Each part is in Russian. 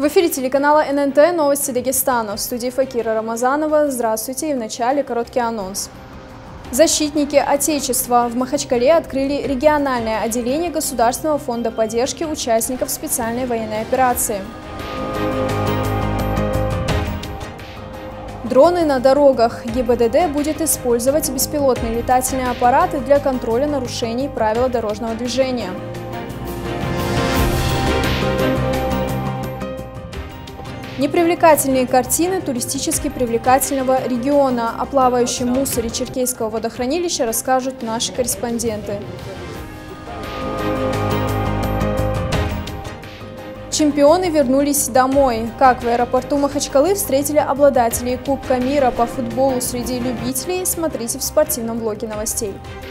В эфире телеканала ННТ «Новости Дагестана». В студии Факира Рамазанова. Здравствуйте, и в начале короткий анонс. Защитники Отечества в Махачкале открыли региональное отделение Государственного фонда поддержки участников специальной военной операции. Дроны на дорогах. ГИБДД будет использовать беспилотные летательные аппараты для контроля нарушений правил дорожного движения. Непривлекательные картины туристически привлекательного региона. О плавающем мусоре Черкесского водохранилища расскажут наши корреспонденты. Чемпионы вернулись домой. Как в аэропорту Махачкалы встретили обладателей Кубка мира по футболу среди любителей, смотрите в спортивном блоке новостей.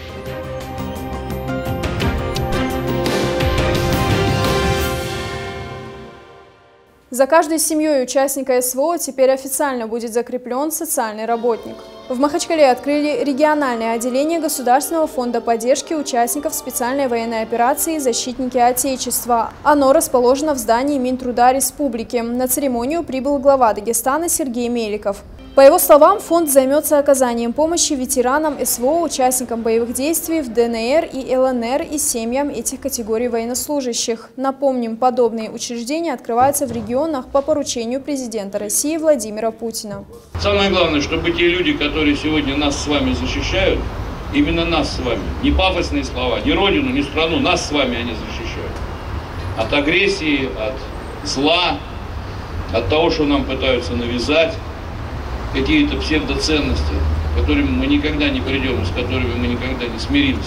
За каждой семьей участника СВО теперь официально будет закреплен социальный работник. В Махачкале открыли региональное отделение Государственного фонда поддержки участников специальной военной операции «Защитники Отечества». Оно расположено в здании Минтруда Республики. На церемонию прибыл глава Дагестана Сергей Меликов. По его словам, фонд займется оказанием помощи ветеранам СВО, участникам боевых действий в ДНР и ЛНР и семьям этих категорий военнослужащих. Напомним, подобные учреждения открываются в регионах по поручению президента России Владимира Путина. Самое главное, чтобы те люди, которые сегодня нас с вами защищают, именно нас с вами, не пафосные слова, не родину, не страну, нас с вами они защищают. От агрессии, от зла, от того, что нам пытаются навязать, какие-то псевдоценности, к которым мы никогда не придем и с которыми мы никогда не смиримся.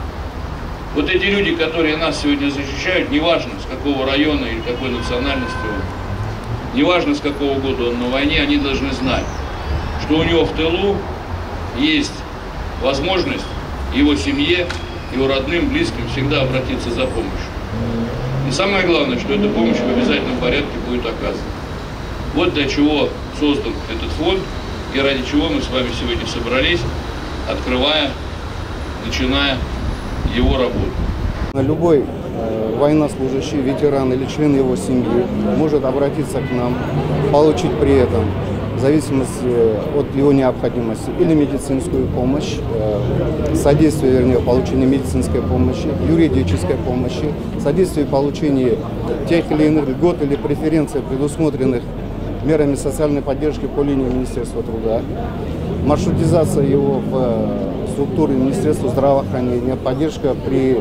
Вот эти люди, которые нас сегодня защищают, неважно с какого района или какой национальности он, неважно с какого года он на войне, они должны знать, что у него в тылу есть возможность его семье, его родным, близким всегда обратиться за помощью. И самое главное, что эта помощь в обязательном порядке будет оказана. Вот для чего создан этот фонд и ради чего мы с вами сегодня собрались, открывая, начиная его работу. Любой военнослужащий, ветеран или член его семьи может обратиться к нам, получить при этом, в зависимости от его необходимости, или медицинскую помощь, содействие, вернее, в получении медицинской помощи, юридической помощи, содействие в получении тех или иных льгот или преференций, предусмотренных мерами социальной поддержки по линии Министерства труда, маршрутизация его в структуры Министерства здравоохранения, поддержка при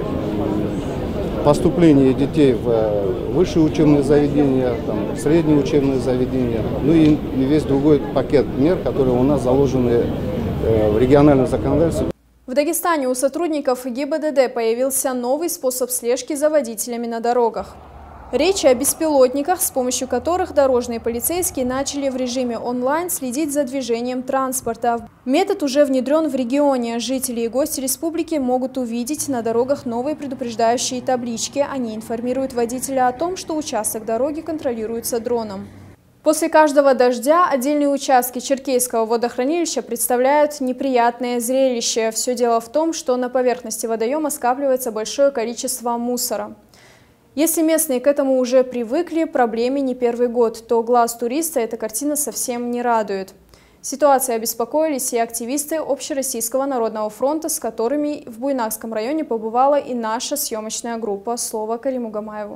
поступлении детей в высшие учебные заведения, в средние учебные заведения, ну и весь другой пакет мер, которые у нас заложены в региональном законодательстве. В Дагестане у сотрудников ГИБДД появился новый способ слежки за водителями на дорогах. Речь о беспилотниках, с помощью которых дорожные полицейские начали в режиме онлайн следить за движением транспорта. Метод уже внедрен в регионе. Жители и гости республики могут увидеть на дорогах новые предупреждающие таблички. Они информируют водителя о том, что участок дороги контролируется дроном. После каждого дождя отдельные участки Черкесского водохранилища представляют неприятное зрелище. Все дело в том, что на поверхности водоема скапливается большое количество мусора. Если местные к этому уже привыкли, проблеме не первый год, то глаз туриста эта картина совсем не радует. Ситуацией обеспокоились и активисты Общероссийского народного фронта, с которыми в Буйнакском районе побывала и наша съемочная группа. Слово Кариму Гамаеву.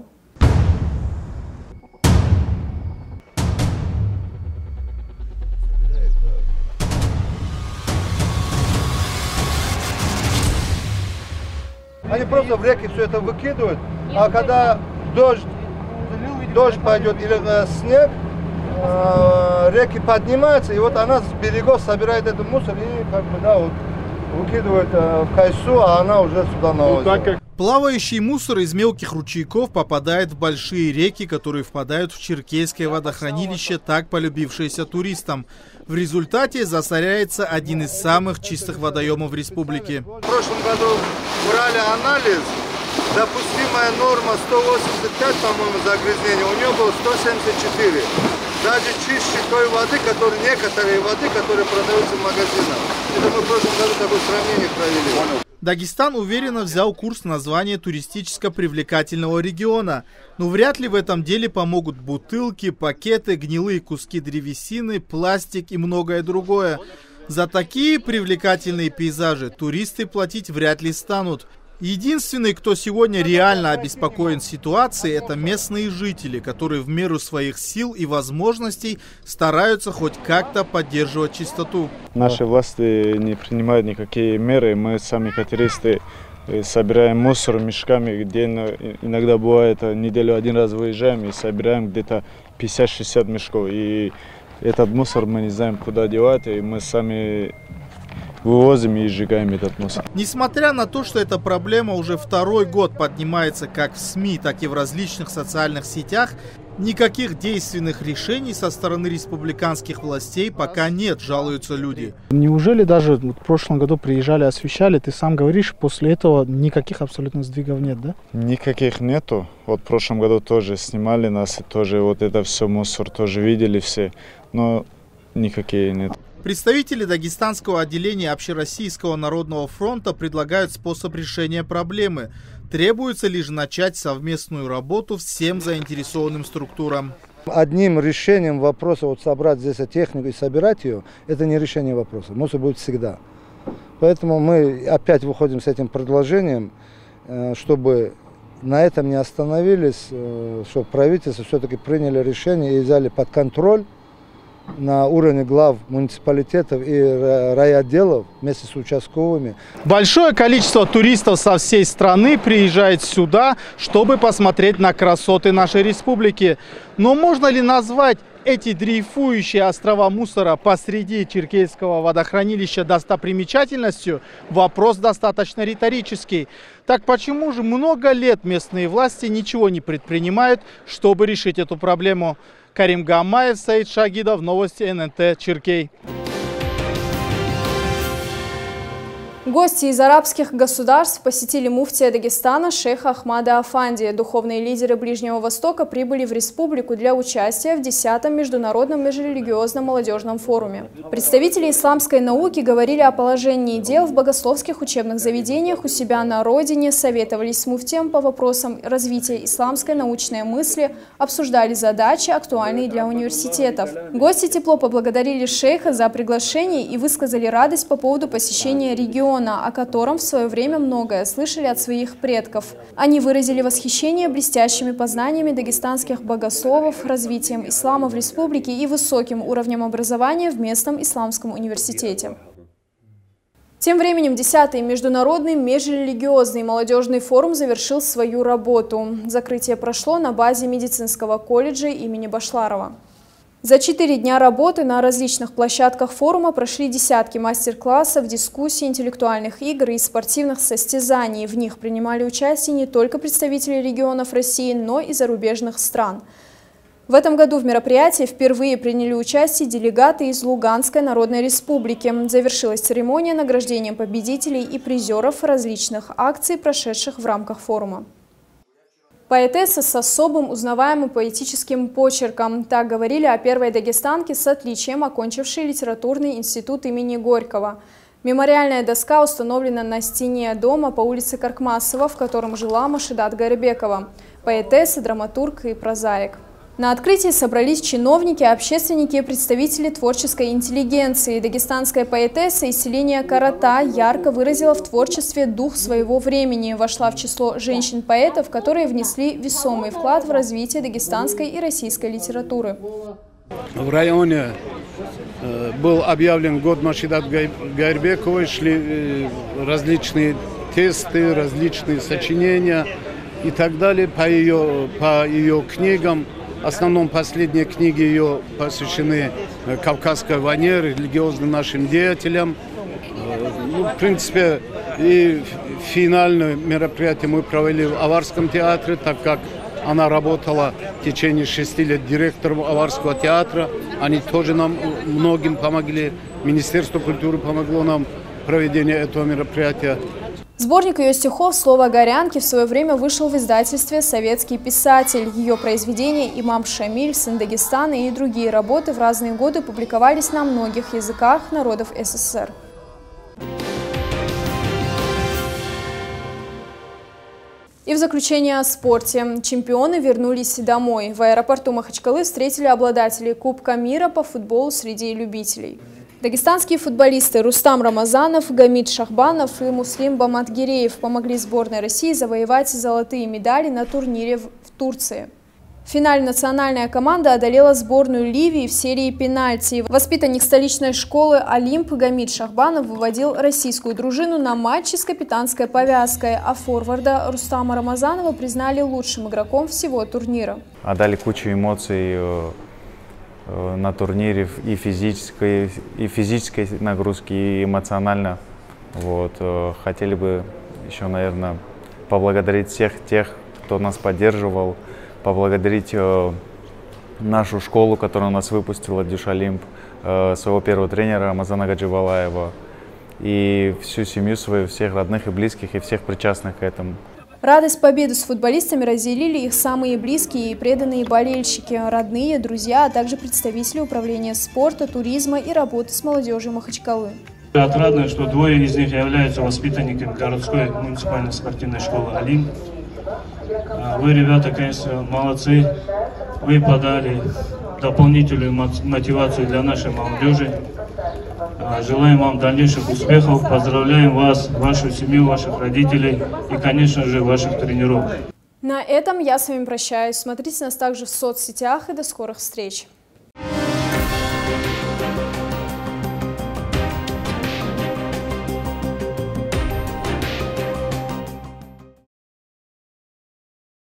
Они просто в реки все это выкидывают, а когда дождь пойдет или снег, реки поднимаются, и вот она с берегов собирает этот мусор и выкидывает в Кайсу, а она уже сюда на озеро. Плавающий мусор из мелких ручейков попадает в большие реки, которые впадают в Черкесское водохранилище, так полюбившееся туристам. В результате засоряется один из самых чистых водоемов республики. В прошлом году брали анализ, допустимая норма 185, по-моему, загрязнения, у нее было 174. Даже чище той воды, некоторые воды, которые продаются в магазинах. Это мы в прошлом году такое сравнение провели. Дагестан уверенно взял курс на звание туристически привлекательного региона. Но вряд ли в этом деле помогут бутылки, пакеты, гнилые куски древесины, пластик и многое другое. За такие привлекательные пейзажи туристы платить вряд ли станут. Единственный, кто сегодня реально обеспокоен ситуацией, это местные жители, которые в меру своих сил и возможностей стараются хоть как-то поддерживать чистоту. Наши власти не принимают никакие меры. Мы сами катеристы собираем мусор мешками, где иногда бывает неделю один раз выезжаем и собираем где-то 50-60 мешков. И этот мусор мы не знаем, куда девать, и мы сами вывозим и сжигаем этот мусор. Несмотря на то, что эта проблема уже второй год поднимается как в СМИ, так и в различных социальных сетях, никаких действенных решений со стороны республиканских властей пока нет, жалуются люди. Неужели даже в прошлом году приезжали, освещали, ты сам говоришь, после этого никаких абсолютно сдвигов нет, да? Никаких нету. Вот в прошлом году тоже снимали нас, и тоже вот это все мусор тоже видели все, но никакие нет. Представители Дагестанского отделения Общероссийского народного фронта предлагают способ решения проблемы. Требуется лишь начать совместную работу всем заинтересованным структурам. Одним решением вопроса, вот собрать здесь технику и собирать ее, это не решение вопроса. Мусор будет всегда. Поэтому мы опять выходим с этим предложением, чтобы на этом не остановились, чтобы правительство все-таки приняло решение и взяли под контроль на уровне глав муниципалитетов и райотделов вместе с участковыми. Большое количество туристов со всей страны приезжает сюда, чтобы посмотреть на красоты нашей республики. Но можно ли назвать эти дрейфующие острова мусора посреди Черкесского водохранилища достопримечательностью? Вопрос достаточно риторический. Так почему же много лет местные власти ничего не предпринимают, чтобы решить эту проблему? Карим Гамаев, Саид Шагидов, новости ННТ Черкей. Гости из арабских государств посетили муфтия Дагестана шейха Ахмада Афанди. Духовные лидеры Ближнего Востока прибыли в республику для участия в 10-м международном межрелигиозном молодежном форуме. Представители исламской науки говорили о положении дел в богословских учебных заведениях у себя на родине, советовались с муфтием по вопросам развития исламской научной мысли, обсуждали задачи, актуальные для университетов. Гости тепло поблагодарили шейха за приглашение и высказали радость по поводу посещения региона, о котором в свое время многое слышали от своих предков. Они выразили восхищение блестящими познаниями дагестанских богословов, развитием ислама в республике и высоким уровнем образования в местном исламском университете. Тем временем 10-й международный межрелигиозный молодежный форум завершил свою работу. Закрытие прошло на базе медицинского колледжа имени Башларова. За 4 дня работы на различных площадках форума прошли десятки мастер-классов, дискуссий, интеллектуальных игр и спортивных состязаний. В них принимали участие не только представители регионов России, но и зарубежных стран. В этом году в мероприятии впервые приняли участие делегаты из Луганской Народной Республики. Завершилась церемония награждением победителей и призеров различных акций, прошедших в рамках форума. Поэтесса с особым узнаваемым поэтическим почерком. Так говорили о первой дагестанке с отличием, окончившей литературный институт имени Горького. Мемориальная доска установлена на стене дома по улице Каркмасова, в котором жила Машидат Гайрбекова. Поэтесса, драматург и прозаик. На открытии собрались чиновники, общественники и представители творческой интеллигенции. Дагестанская поэтесса из селения Карата ярко выразила в творчестве дух своего времени. Вошла в число женщин-поэтов, которые внесли весомый вклад в развитие дагестанской и российской литературы. В районе был объявлен год Машидат Гайрбековой, шли различные тесты, различные сочинения и так далее по ее книгам. В основном последние книги ее посвящены Кавказской войне, религиозным нашим деятелям. В принципе, и финальное мероприятие мы провели в Аварском театре, так как она работала в течение 6 лет директором Аварского театра. Они тоже нам многим помогли. Министерство культуры помогло нам в проведении этого мероприятия. Сборник ее стихов «Слово горянки» в свое время вышел в издательстве «Советский писатель». Ее произведения «Имам Шамиль», «Сын Дагестана» и другие работы в разные годы публиковались на многих языках народов СССР. И в заключение о спорте. Чемпионы вернулись домой. В аэропорту Махачкалы встретили обладателей Кубка мира по футболу среди любителей. Дагестанские футболисты Рустам Рамазанов, Гамид Шахбанов и Муслим Баматгиреев помогли сборной России завоевать золотые медали на турнире в Турции. В финале национальная команда одолела сборную Ливии в серии пенальти. Воспитанник столичной школы «Олимп» Гамид Шахбанов выводил российскую дружину на матче с капитанской повязкой, а форварда Рустама Рамазанова признали лучшим игроком всего турнира. Отдали кучу эмоций на турнире и физической нагрузки, и эмоционально. Вот. Хотели бы еще, наверное, поблагодарить всех тех, кто нас поддерживал, поблагодарить нашу школу, которая нас выпустила, Дюшалимп, своего первого тренера Рамазана Гаджибалаева и всю семью свою, всех родных и близких, и всех причастных к этому. Радость победы с футболистами разделили их самые близкие и преданные болельщики, родные, друзья, а также представители управления спорта, туризма и работы с молодежью Махачкалы. Отрадно, что двое из них являются воспитанниками городской муниципальной спортивной школы «Олимп». Вы, ребята, конечно, молодцы. Вы подали дополнительную мотивацию для нашей молодежи. Желаем вам дальнейших успехов. Поздравляем вас, вашу семью, ваших родителей и, конечно же, ваших тренеров. На этом я с вами прощаюсь. Смотрите нас также в соцсетях и до скорых встреч.